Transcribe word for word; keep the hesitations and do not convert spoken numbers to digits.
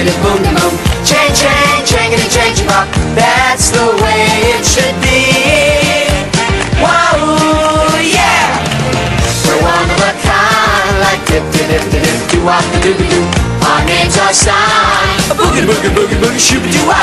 boogity boom de boom. Chain, chain, changity, change pop. That's the way it should be. Whoa, yeah. We're one of a kind, like dip, dip, dip, dip, dip, doo wop, doo doo doo. Our names are signed. A boogie, boogie, boogie, boogie, shooby doo wop.